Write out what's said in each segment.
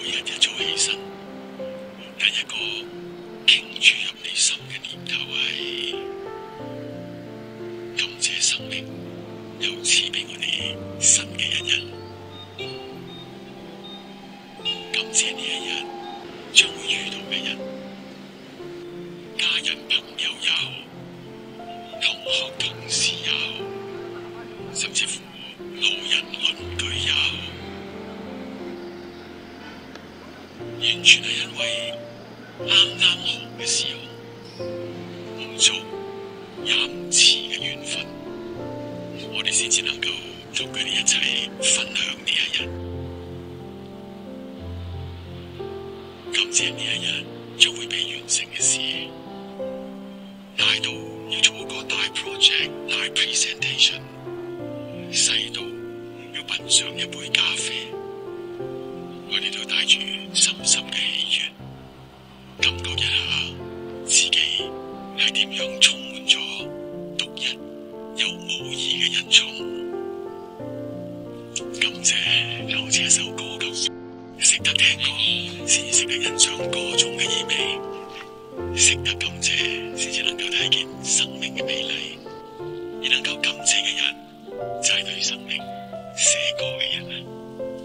日一早起身，第一個傾注入你心嘅念頭係感謝生命又賜俾我哋新嘅一日，感謝呢一日將會遇到嘅人，家人朋友也好，同學同事也好，甚至乎路人鄰居也好，完全係因為啱啱好嘅時候，唔早也唔遲嘅緣分，我哋先至能夠同佢哋一齊分享呢一日。感謝呢一日將會被完成嘅事，大到要做一個大 project、大 presentation， 細到要品嘗一杯咖啡，我哋都帶住深深嘅喜悅，感覺一下自己係點樣充滿咗獨一又無二嘅恩寵。感謝就好似一首歌咁，識得聽歌先至識得欣賞歌中嘅意味，識得感謝先至能夠睇見生命嘅美麗，而能夠感謝嘅人就係對生命寫歌嘅人啊！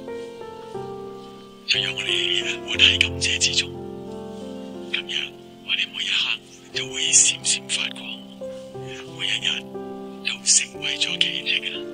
就讓我哋活喺感謝之中，咁樣我哋每一刻都會閃閃發光，每一日都成為咗奇蹟啊！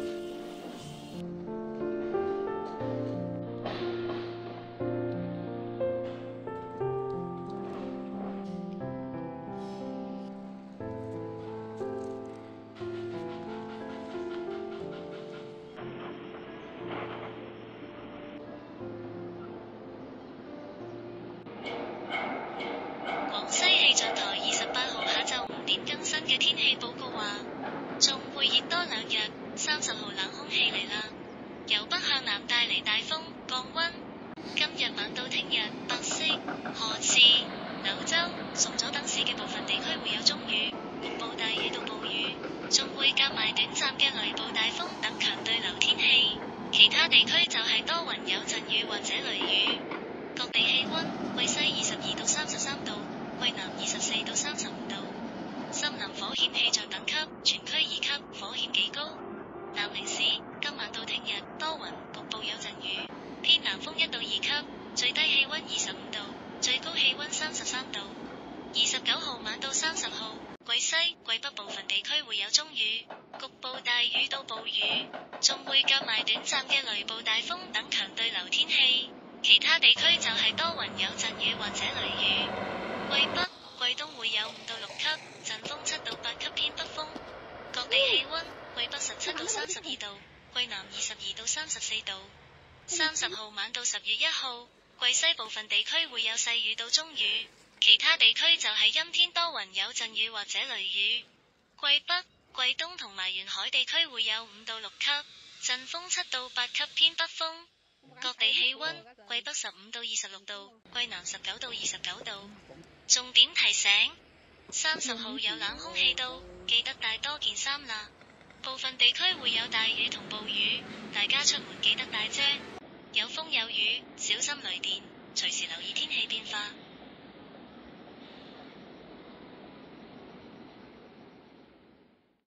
廣西氣象台28號下晝5點更新嘅天氣報告話，仲會熱多2日，30號冷空氣嚟啦，由北向南帶嚟大風降溫。今日晚到聽日，白色、河池、柳州、崇左等市嘅部分地區會有中雨，局部大雨到暴雨，仲會夾埋短暫嘅雷暴大風等強對流天氣。其他地區就係多雲有陣雨或者雷雨。各地氣溫：桂西22到33度，桂南24到35度。森林火險氣象等級，全區2級，火險幾高。南寧市今晚到聽日多雲，局部有陣雨，偏南風1到2級，最低氣溫25度，最高氣溫33度。29號晚到30號，桂西、桂北部分地區會有中雨，局部大雨到暴雨，仲會夾埋短暫嘅雷暴大風等強對流天氣。其他地區就係多雲有陣雨或者雷雨。桂北、桂東會有5到6級，陣風7到8級偏北風。各地氣溫：桂北17到32度，桂南22到34度。30號晚到10月1號，桂西部分地區會有細雨到中雨，其他地區就係陰天多雲有陣雨或者雷雨。桂北、桂東同埋沿海地區會有5到6級，陣風7到8級偏北風。各地氣溫：桂北15到26度，桂南19到29度。重點提醒：30號有冷空氣到，記得帶多件衫啦。部分地區會有大雨同暴雨，大家出門記得帶遮。有風有雨，小心雷電，隨時留意天氣變化。